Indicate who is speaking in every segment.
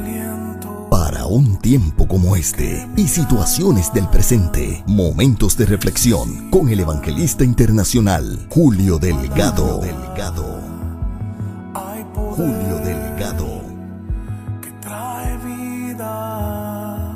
Speaker 1: Para un tiempo como este y situaciones del presente, momentos de reflexión con el evangelista internacional Julio Delgado. Julio Delgado.
Speaker 2: Que trae vida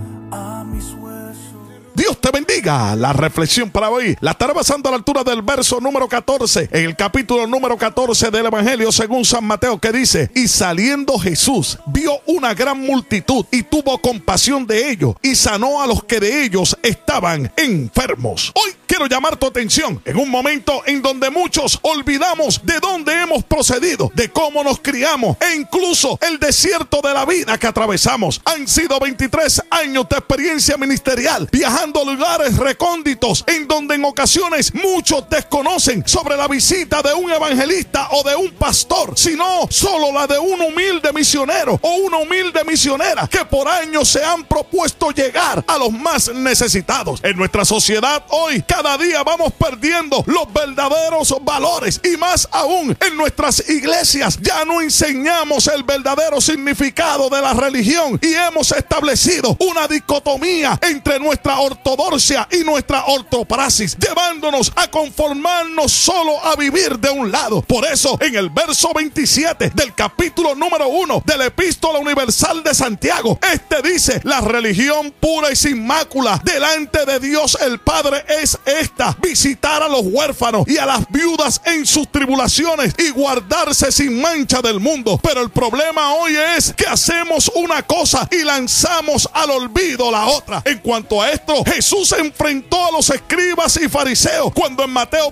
Speaker 2: a mis huesos.
Speaker 3: Dios te bendiga. La reflexión para hoy la estaré basando a la altura del verso número 14, en el capítulo número 14 del Evangelio según San Mateo, que dice: y saliendo Jesús vio una gran multitud y tuvo compasión de ellos y sanó a los que de ellos estaban enfermos. Hoy quiero llamar tu atención en un momento en donde muchos olvidamos de dónde hemos procedido, de cómo nos criamos e incluso el desierto de la vida que atravesamos. Han sido 23 años de experiencia ministerial, viajando a lugares recónditos en donde en ocasiones muchos desconocen sobre la visita de un evangelista o de un pastor, sino solo la de un humilde misionero o una humilde misionera que por años se han propuesto llegar a los más necesitados. En nuestra sociedad hoy, cada día vamos perdiendo los verdaderos valores, y más aún en nuestras iglesias ya no enseñamos el verdadero significado de la religión y hemos establecido una dicotomía entre nuestra ortodoxia y nuestra ortopraxis, llevándonos a conformarnos solo a vivir de un lado. Por eso en el verso 27 del capítulo número 1 de la Epístola Universal de Santiago, dice: la religión pura y sin mácula delante de Dios el Padre es esta: visitar a los huérfanos y a las viudas en sus tribulaciones y guardarse sin mancha del mundo. Pero el problema hoy es que hacemos una cosa y lanzamos al olvido la otra. En cuanto a esto, Jesús enfrentó a los escribas y fariseos cuando en Mateo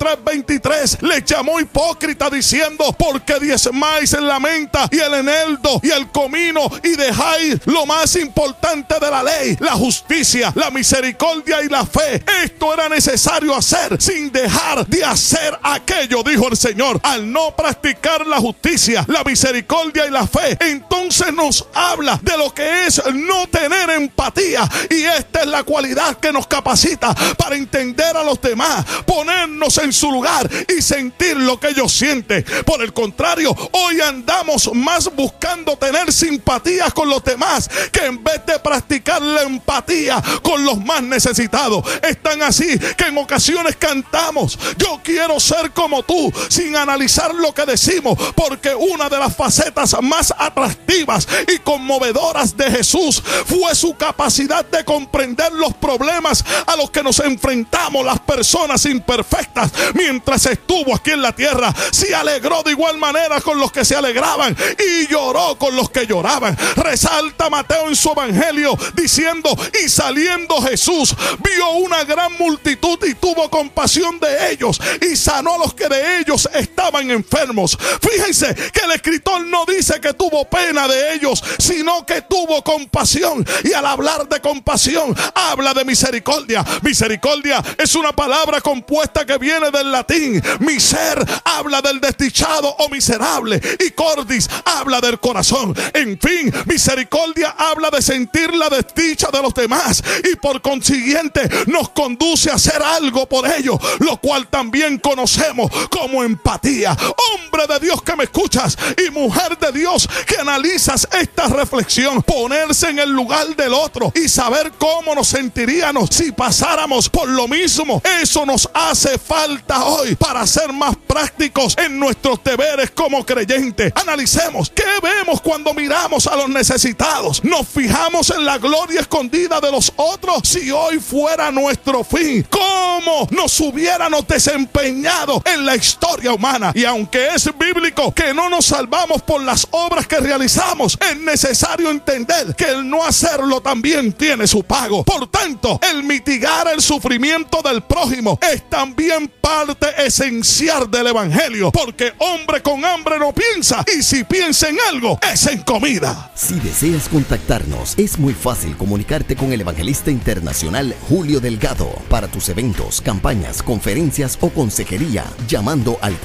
Speaker 3: 23:23 les llamó hipócrita, diciendo: porque diezmáis en la menta y el eneldo y el comino y dejáis lo más importante de la ley, la justicia, la misericordia y la fe. Esto era necesario hacer sin dejar de hacer aquello, dijo el Señor. Al no practicar la justicia, la misericordia y la fe, entonces nos habla de lo que es no tener empatía, y esta es la cualidad que nos capacita para entender a los demás, ponernos en su lugar y sentir lo que ellos sienten. Por el contrario, hoy andamos más buscando tener simpatía con los demás que en vez de practicar la empatía con los más necesitados. Es tan así que en ocasiones cantamos: yo quiero ser como tú, sin analizar lo que decimos, porque una de las facetas más atractivas y conmovedoras de Jesús fue su capacidad de comprender los problemas a los que nos enfrentamos las personas imperfectas. Mientras estuvo aquí en la tierra, se alegró de igual manera con los que se alegraban y lloró con los que lloraban. Resalta Mateo en su evangelio diciendo: y saliendo Jesús vio una gran multitud y tuvo compasión de ellos y sanó a los que de ellos estaban enfermos. Fíjense que el escritor no dice que tuvo pena de ellos, sino que tuvo compasión, y al hablar de compasión habla de misericordia. Misericordia es una palabra compuesta que viene del latín. Miser habla del desdichado o miserable, y cordis habla del corazón. En fin, misericordia habla de sentir la desdicha de los demás y por consiguiente nos conduce a hacer algo por ellos, lo cual también conocemos como empatía. Hombre de Dios que me escuchas, y mujer de Dios que analizas esta reflexión, ponerse en el lugar del otro y saber cómo nos sentiríamos si pasáramos por lo mismo. Eso nos hace falta hoy para ser más prácticos en nuestros deberes como creyentes. Analicemos qué vemos cuando miramos a los necesitados. Nos fijamos en la gloria escondida de los otros. Si hoy fuera nuestro fin, ¿cómo nos hubiéramos desempeñado en la historia humana? Y aunque es bíblico que no nos salvamos por las obras que realizamos, es necesario entender que el no hacerlo también tiene su pago. Por tanto, el mitigar el sufrimiento del prójimo es también parte esencial del evangelio, porque hombre con hambre no piensa, y si piensa en algo es en comida.
Speaker 1: Si deseas contactarnos, es muy fácil comunicarte con el evangelista internacional Julio Delgado para tus eventos, campañas, conferencias o consejería, llamando al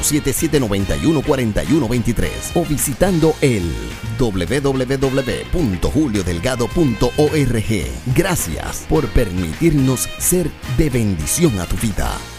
Speaker 1: 407-791-4123 o visitando el www.juliodelgado.org. Gracias por permitirnos ser de bendición a tu vida.